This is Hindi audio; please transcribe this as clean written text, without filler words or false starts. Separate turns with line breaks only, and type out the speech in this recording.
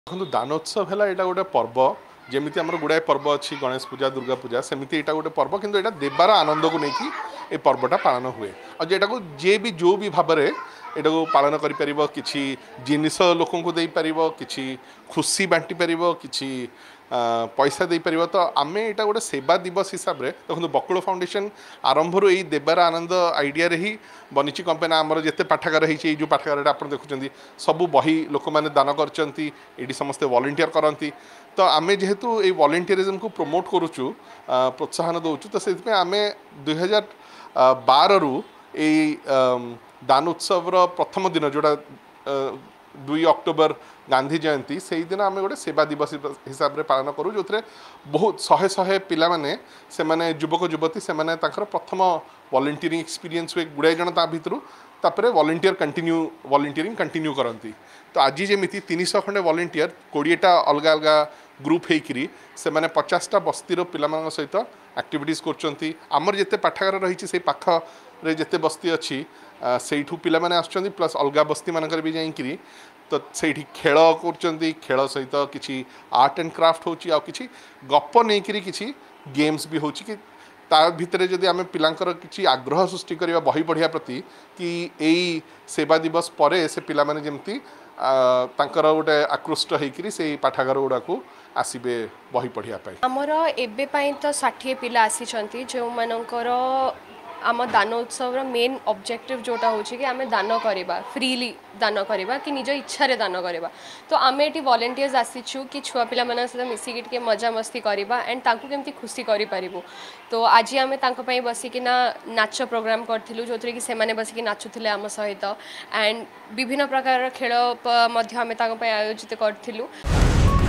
देखो दानोत्सव है यहाँ गोटे पर्व जमी आम गुड़ाए पर्व अच्छी गणेश पूजा दुर्गा पूजा सेमती यहाँ गोटे पर्व किंतु यहाँ देवार आनंद को लेकिन ये पर्वटा पालन हुए और जेटा को जे भी जो भी भाव में यहाँ को पालन कर किसी जिनस लोक दे पार कि खुशी बांटी पार कि पैसा दे पार तो आम यहाँ गोटे सेवा दिवस हिसाब से देखो बकुल फाउंडेशन आरंभ यही देवार आनंद आइडिया ही बनी कंपनी आमर जिते पाठागार होती जो पाठागार आप देखुं सबू बही लोक मैंने दान कर समस्ते वॉलंटियर करती तो आम जेहेतु ये वॉलंटियरिज्म को प्रमोट करुचु प्रोत्साहन दौचु तो से आम 2012 रु दान उत्सव प्रथम दिन जोड़ा 2 अक्टोबर गांधी जयंती से ही दिन आम गोटे सेवा दिवस हिसाब से पालन करूँ जो बहुत शहे शहे पिला माने से माने युवक युवती से माने प्रथम वॉलंटियरिंग एक्सपीरियंस हुए गुड़ाए जन भितर तापर वॉलंटियरिंग कंटिन्यू करती तो आज जमी 300 खंडे वॉलंटियर 20टा अलग अलग ग्रुप होकरी से माने 50टा बस्तीर पिला सहित एक्टिविटीज करमर जिते पाठागार रही से पाखरे जिते बस्ती अच्छी से पिला माने आसुचंदी प्लस अलग बस्ती मानकर भी जाइकरी तो से खेल कर खेल सहित किसी आर्ट एंड क्राफ्ट होची कि गप नहीं कि गेम्स भी हो कि ता भितर जदि आम पिलांकर किसी आग्रह सृष्टि करवा बही पढ़िया प्रति कि यही सेवा दिवस पर से पिला माने जमती गोटे आकृष्ट होकर से पाठागार गुड़ा को आसबे बही पढ़िया
आमर एबे तो 60 पिला आसी जो मानकर आम दान उत्सव मेन ऑब्जेक्टिव जोटा हो कि आम दान करवा फ्रीली दान करवा कि निज इच्छा रे दान करवा तो आम ये वॉलंटियर्स आसीचु कि छुआ पिला मन सहित मिसिकी टिके मजा मस्ती करवा एंड तांकु केमती खुशी करि पारिबु तो आज आम तांको पई बसिकिना नाच प्रोग्राम करथिलु जोथरे कि सेमाने बसिकी नाचुथिले आम सहित एंड विभिन्न प्रकार खेल मध्य आम तांको पई आयोजित करथिलु।